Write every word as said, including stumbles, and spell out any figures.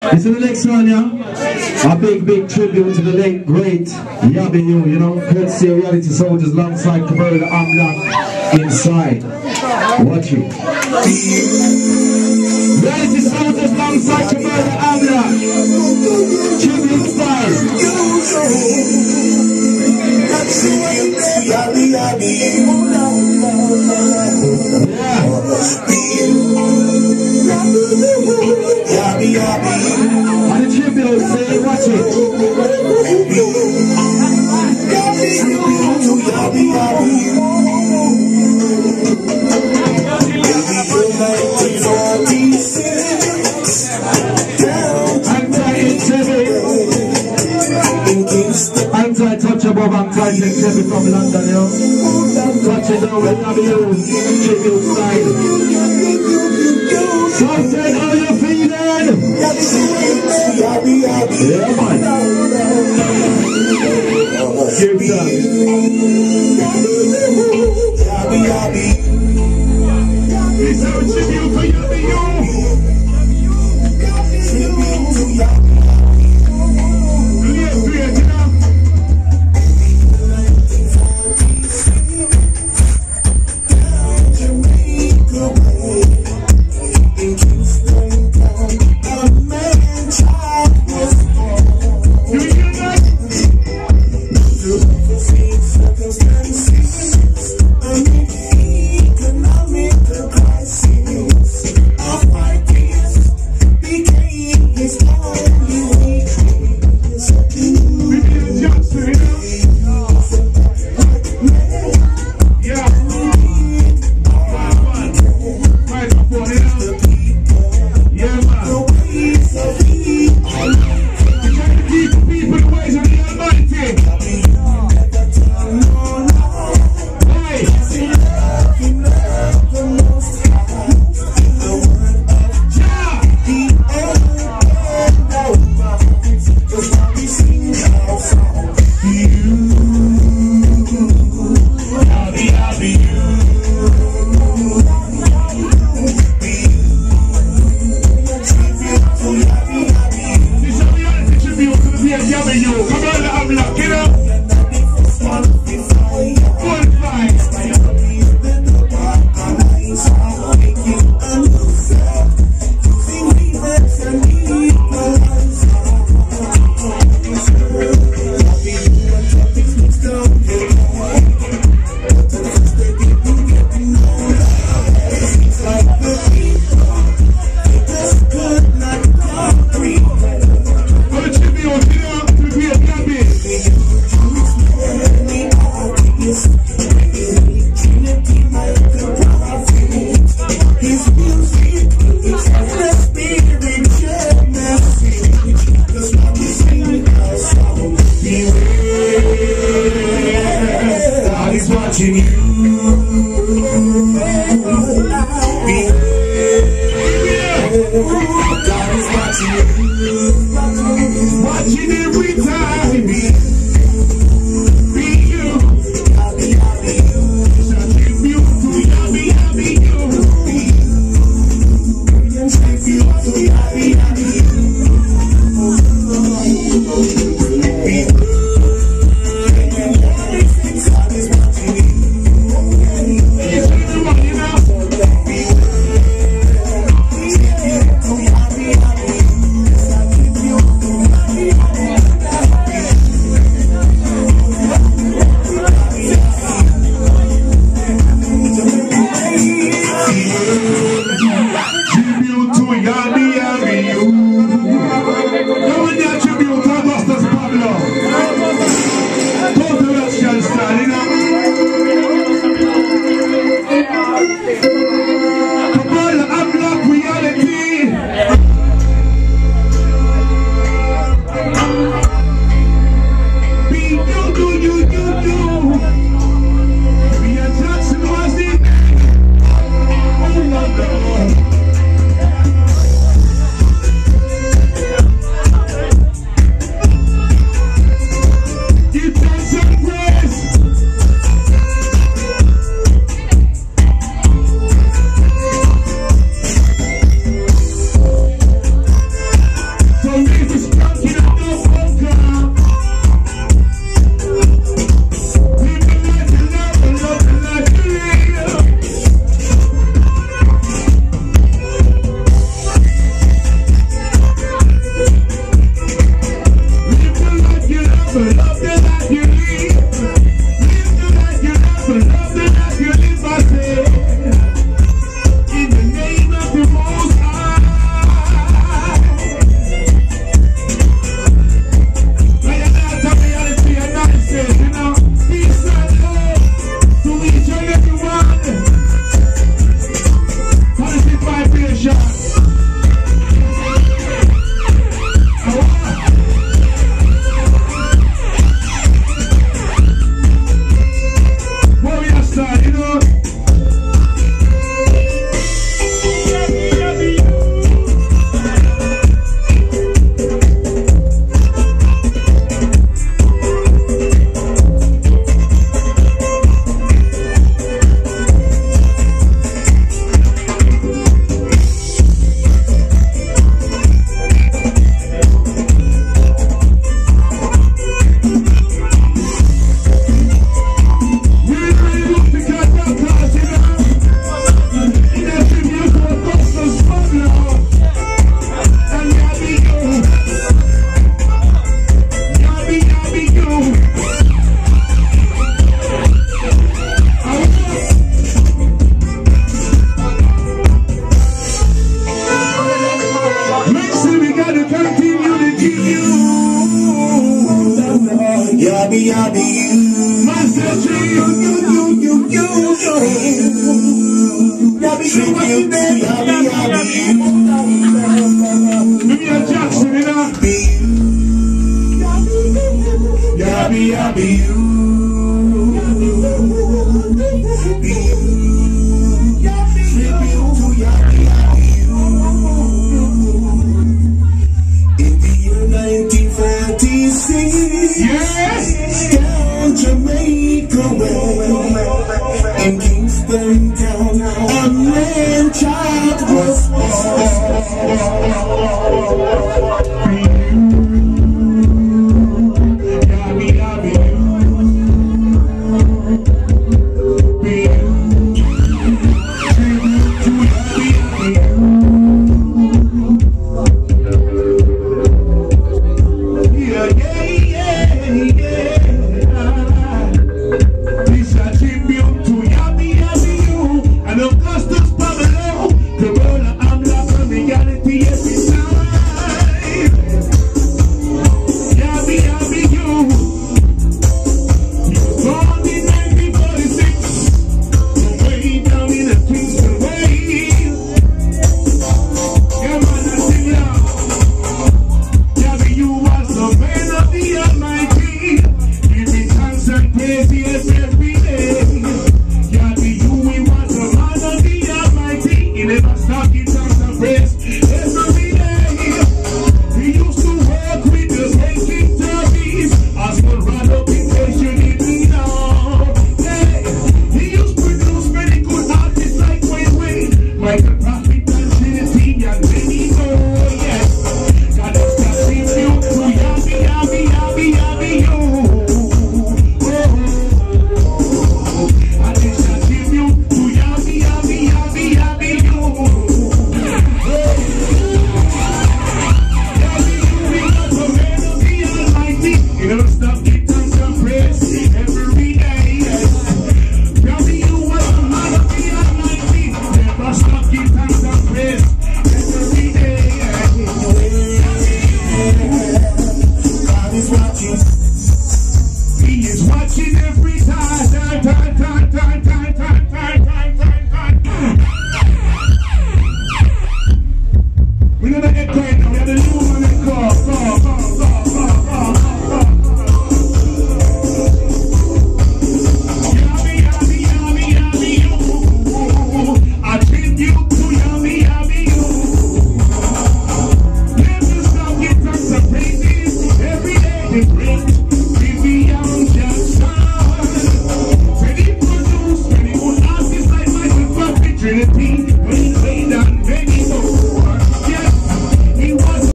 This is the next one, yeah? A big, big tribute to the late, great Yabby You, you know? Courtesy of Reality Soldiers alongside Cabrera Amla inside. Watch it. Reality Soldiers alongside Cabrera Amla. Tribute style. Yeah. And the tribute, say, watch it. Anti-touch above, anti-touch from London, you know. Touch it down with W, tribute style. Southside, how you feeling? Yeah, man. Give that. This is a tribute for Yabby You. you. Yabby, yabby, you. Myself to you, you, you, you, you, you. Yabby, yabby, yabby, yabby, you. Give me a Jackson, you know. Yabby, yabby, you. Yes! Down Jamaica way, in Kingston town, a man child was born.